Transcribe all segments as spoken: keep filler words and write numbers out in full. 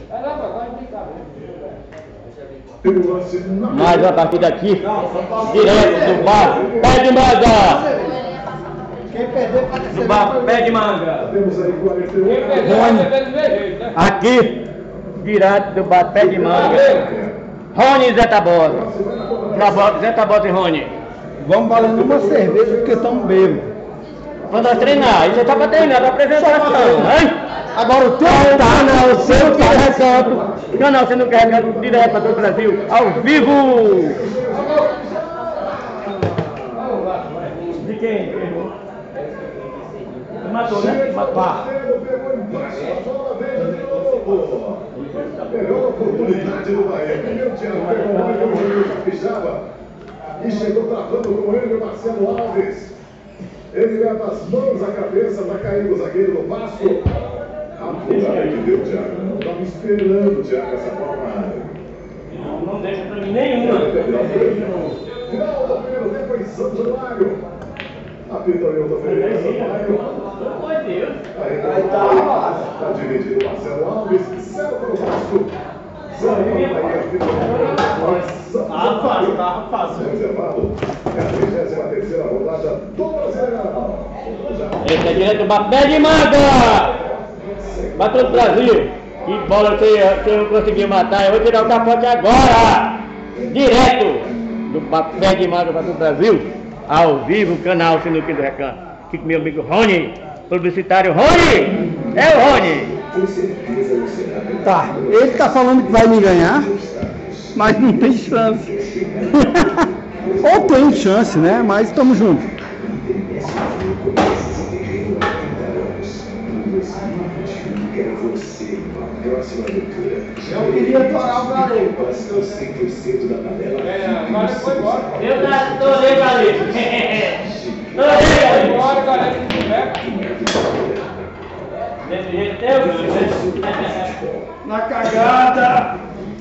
Mais uma partida aqui, direto do bar Pé de Manga. Quem perder pode ser Do bar Pé de Manga. Rony, aqui, direto do bar Pé de Manga. Rony e Zé Tabosa. Zé Tabosa e Rony. Vamos valendo uma cerveja porque estamos bêbados. Quando nós treinar, isso é só para treinar, para apresentação, hein? Agora o teu Canal Seu que Recanto, Canal Seu que Recanto, direto para todo o Brasil, ao vivo! De quem? Matou, né? Matou. Melhor oportunidade do Bahia. Primeiro tinha Capixaba e chegou travando com ele o Marcelo Alves. Ele leva as mãos à cabeça, vai cair o zagueiro do Vasco. A pulada que deu, Thiago. Estava esperando, Thiago, essa bola na área. Não, não deixa pra mim nenhuma. Final do primeiro tempo em São Januário. Apita o Hilton Ferreira, São Januário. Meu Deus. Aí tá, tá dividido o Marcelo Alves, zero para o Vasco. Zero para o Bahia. Ah, fácil, tá fácil. Reservado. É a trigésima terceira rodada do Brasileirão. Esse é direto do Pé de Manga! Para todo o Brasil! Que bola você, você não conseguiu matar, eu vou tirar o capote agora! Direto do Pé de Manga para todo o Brasil, ao vivo, canal Sinuquinha do Recanto. Aqui com meu amigo Rony, publicitário Rony! É o Rony! Tá, ele tá falando que vai me ganhar, mas não tem chance. Ou tem chance, né? Mas estamos juntos. Eu queria torar o galego. É, agora foi embora. Eu adorei, galego! Adorei, Agora, galera, desse jeito eu Na cagada!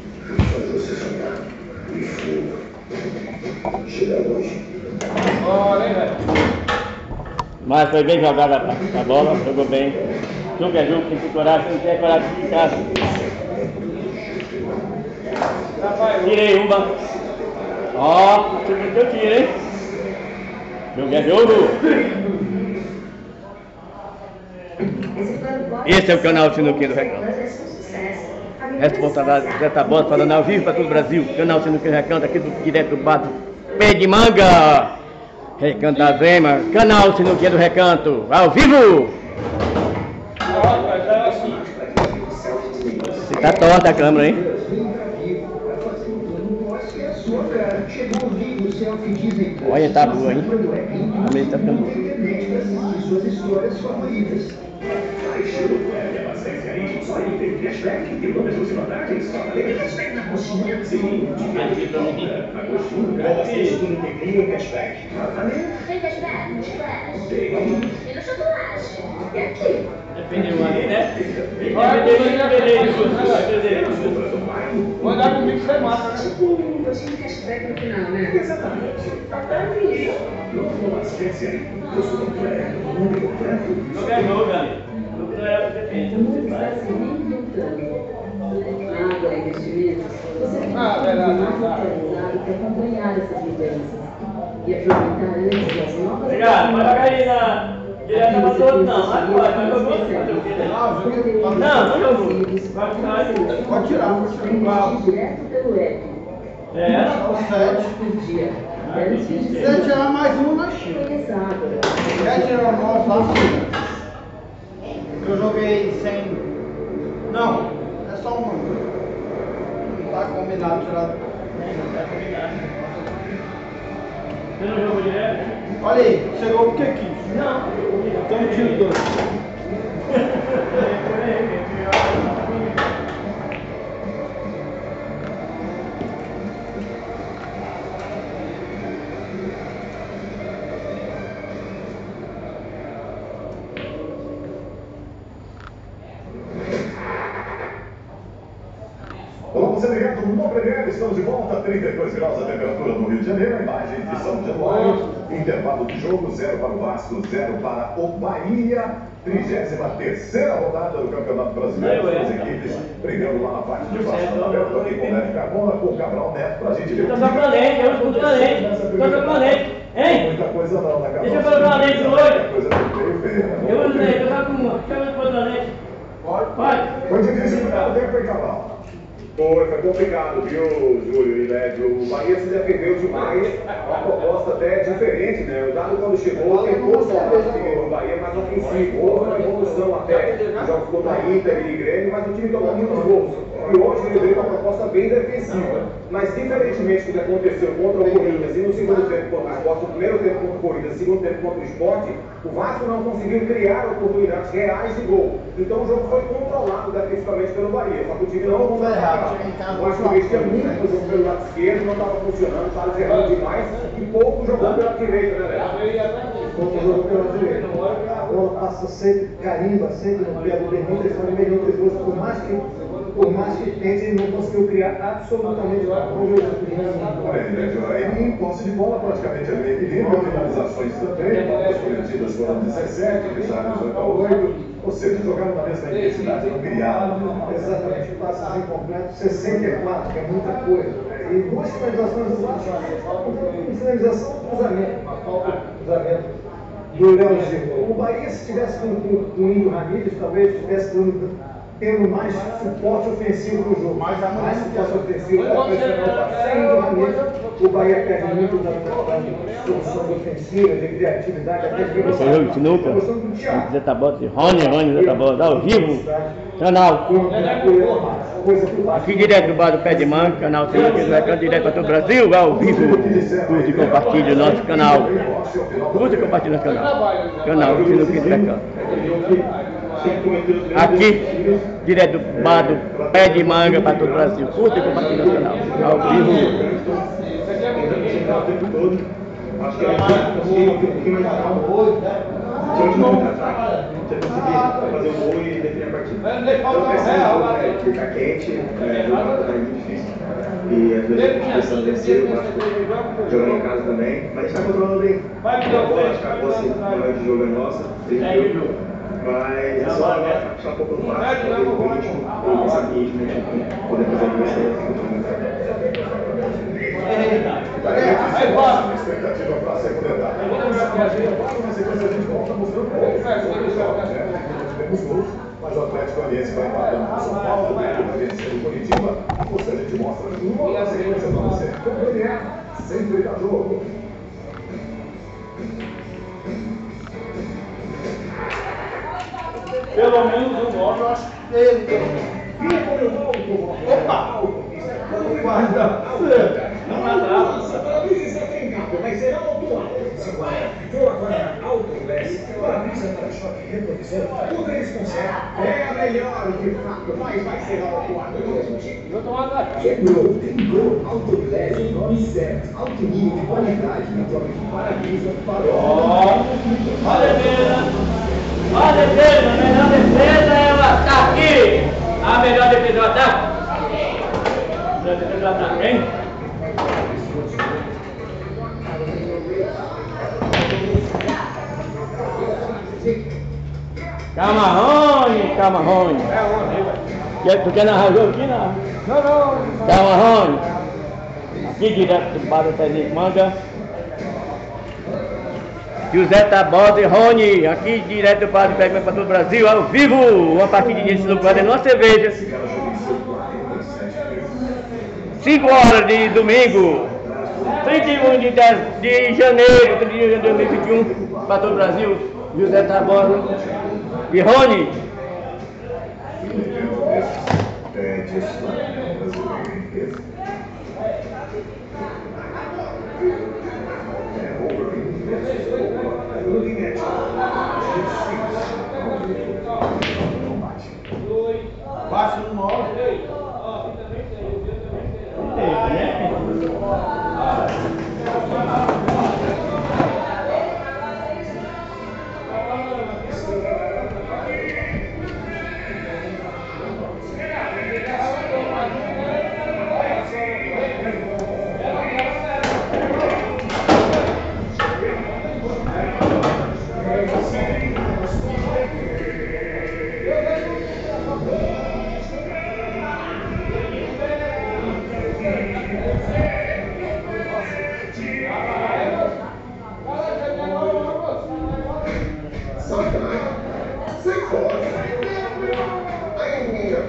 Bora, hein, velho? Mas foi bem jogada a bola, jogou bem. Jogo é jogo, tem que ter coragem, se não tiver coragem de ficar. Tirei uma. Ó, você viu que eu tiro, hein? Jogo é jogo. Esse é o canal Sinuquinha do Recanto. Responsabilidade Zé Tabosa, falando ao vivo para todo o Brasil. Canal Sinuquinha do Recanto, aqui do, direto do bar do Pé de Manga. Recanto da Zema, canal Sinuquinha do Recanto, ao vivo! Você tá torta a câmera, hein? Olha, tá boa, hein? A mesa tá ficando boa. Tem cashback no Flash e no chocolate. E aqui? Dependeu ali, né? Dependeu. Mandar comigo que você mata, né? Tipo um gostinho de cashback no final, né? Exatamente. Maravilha. Não ganhou, galera. Não é, depende. Não está se reinventando. Ah, agora investimentos. Você tem que Ah, estar verdade, mais verdade. atualizado para acompanhar essas mudanças e aproveitar antes as novas. Obrigado, mas vai cair na. Direto pra todo, não. Mas pode, mas eu vou fazer o quê, né? Não, não jogou. Vai ficar aí. Pode tirar, pode tirar. Direto pelo app. É. Sete por dia. Se você tirar mais um, nós tira. Quer tirar nós lá? Eu joguei sem. Não, é só uma. Não tá combinado tirar. Você não jogou direto? Olha aí, chegou porque quis. Não. Então tiro dois. Vamos ser ligados no Premier, estamos de volta, trinta e dois graus a temperatura no Rio de Janeiro, a imagem de São Januário. Intervalo de jogo, zero para o Vasco, zero para o Bahia. trigésima terceira rodada do Campeonato Brasileiro. As equipes brigando lá na parte de baixo da tabela. Estou aqui com o Neto Carmona, com o Cabral Neto, para a gente ver. Estou só planete, eu escuto planete. Estou só planete. Hein? Muita coisa não, né, Cabral? Deixa eu fazer planete hoje. Muita coisa feio, feia. Eu não sei, estou só com uma. Deixa eu ver o planete. Pode? Pode. Foi difícil o primeiro tempo, hein, Cabral? Foi, foi complicado, viu, Júlio e Lédio? O Bahia se defendeu demais, uma proposta até diferente, né? O Dado, quando chegou, tentou salvar o time do Bahia mais ofensivo. Houve uma evolução até nos jogos contra a Inter e Grêmio, mas o time tomou muitos gols. E hoje ele veio com uma proposta bem defensiva. Mas, diferentemente do que aconteceu contra o Corinthians e no segundo tempo contra o Sport, no primeiro tempo contra o Corinthians, no segundo tempo contra o Sport, o Vasco não conseguiu criar oportunidades reais de gol. Então o jogo foi controlado defensivamente pelo Bahia, só que o time não conseguiu marcar. O Vasco investia muito no jogo pelo lado esquerdo, não estava funcionando, estava errando demais e pouco jogou pela direita, né, Léo? Pouco jogou pela direita. A bola passa sempre, carimba sempre no pé do Benítez, foi no meio de gols, por mais que por mais que tente, ele não conseguiu criar absolutamente nada. Olha aí, né, em posse de bola, praticamente ali equilíbrio, finalizações também, bolas coletidas foram dezessete, deixaram dezoito a oito, ou seja, jogaram na mesma intensidade, não criaram. Exatamente, passes incompletos, sessenta e quatro, que é muita coisa. E duas finalizações do Vasco, finalização e cruzamento, uma falta de cruzamento do Léo Gil. O Bahia, se tivesse com, com, com o Índio Ramírez, talvez estivesse dando tendo mais suporte ofensivo no jogo. Mais, mais suporte ofensivo para pressionar sem o Ramírez. O Bahia perde muito da solução ofensiva, de criatividade, até de Esse jogo de sinuca, Zé Bota, Rony, Rony, Zé Bota, ao vivo, canal. Aqui direto do bar do Pé de Manga, canal T V do direto para todo o Brasil, ao vivo. Curte e compartilhe o nosso canal. Curte e compartilhe o nosso canal. Canal Sinuca do Recanto. Aqui, direto do bar do Pé de Manga para todo o Brasil. Curte e compartilhe o nosso canal. Ao vivo. Acho que ele um pouquinho mais calmo hoje, né? Se eu não contra-ataque, você conseguir fazer o gol e definir a partida. Então, precisa ficar quente, o lado é muito difícil. E às vezes a gente precisa vencer, eu acho que jogar em casa também. Mas a gente está controlando bem. A bola, acho que a posse maior de jogo é nossa. Mas é só puxar um pouco do passo, fazer o ritmo, e esse ritmo, a gente poder fazer o que você A expectativa para a segunda etapa. Na sequência a gente volta mostrando gols. Temos gols, mas o Atlético Goianiense vai empatando com o São Paulo, vai vencer o Curitiba. E você a gente mostra uma sequência para você. Como ele é, sempre dá jogo. Pelo menos um gol, eu acho que ele. Opa! Guarda! Não há nada. Para-brisa tem capa, mas será autuado. Se vai, vou agora na Autoless. Para-brisa para choque retrovisor, tudo eles conseguem. É melhor que fato, mas vai ser autuado do mesmo jeito. Quebrou, tem Autoless, o nome certo. Alto nível de qualidade na troca de para-brisa para o. Olha a defesa! Olha a defesa! A melhor defesa é o ataque! A melhor defesa é o ataque! A melhor defesa é o ataque, hein? Calma, Rony, calma, Rony. Tu quer narrar o jogo aqui? Não. Não, não. Calma, Rony. Aqui direto do bar do Pé de Manga. José Tabosa e Rony, aqui direto do bar do Pé de Manga para todo o Brasil, ao vivo. Uma partida de sinuca valendo uma cerveja. cinco horas de domingo. trinta e um de, dez, de janeiro de dois mil e vinte e um para todo o Brasil. José Tabosa e Rony. Baixa no mouse.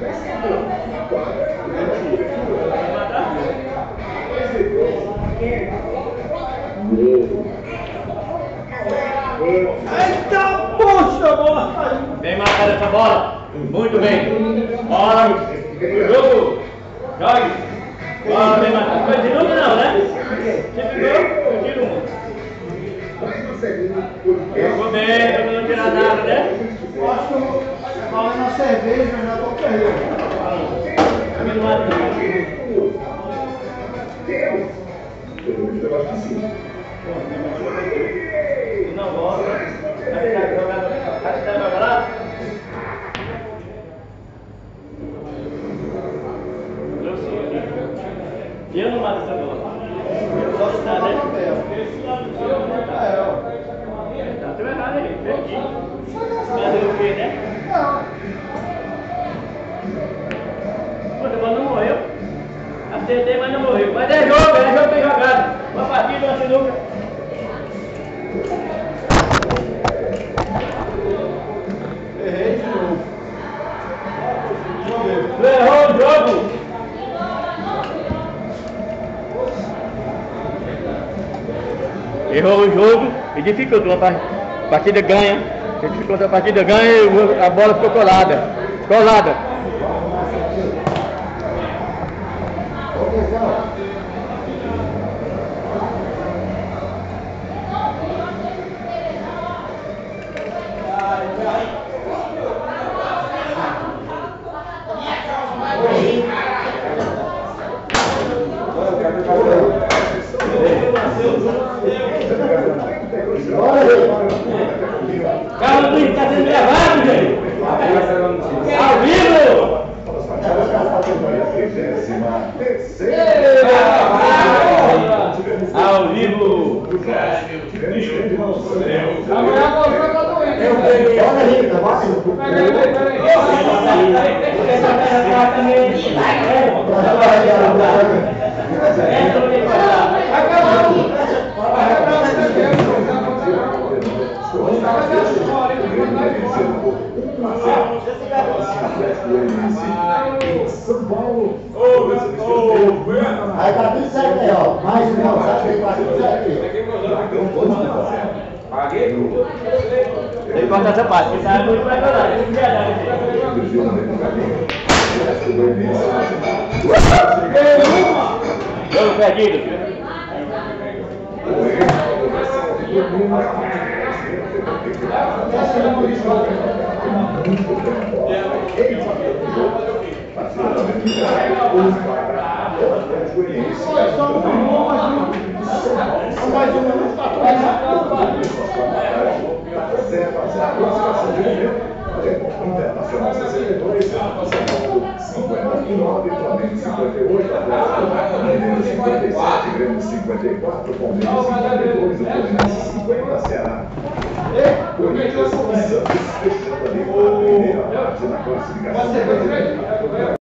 Eita, poxa, bola! Bem marcada essa bola. Muito bem. Bola. Jogo. Jogue. Bola bem marcada. Foi de número não, né? Se ficou, eu tiro um. Jogou bem, pra não tirar nada, né? Eu acho que eu falei na cerveja, eu já tô perdendo. Também não mata não gosta. Vai tentar jogar lá? Eu sim. E eu não mato essa bola. Eu só está, né? Tá tudo errado aí. Perdi. Fazer o quê, né? Pô, a bola não morreu. Acertei, mas não morreu. Mas é jogo, é jogo bem jogado. Uma partida, uma sinuca. Errei de novo. Tu errou o jogo. Errou o jogo e dificultou a partida ganha. Dificultou a partida ganha e a bola ficou colada. Colada. Carlos Luiz, está sendo gravado, gente! Ao vivo! Ao vivo! São Paulo. Aí tá tudo certo aí, ó. Mais um, ó. Sabe que tá tudo certo aí. Tem que cortar essa parte, porque sabe muito vai jogar. Tem que viajar. Jogo perdido. Internacional sessenta e dois, cinquenta e nove, Flamengo cinquenta e oito, Atlético Mineiro cinquenta e sete, Grêmio cinquenta e quatro, Palmeiras cinquenta e dois, o Fluminense cinquenta, Ceará. Corinthians e Santos fechando ali a primeira parte da classificação brasileira.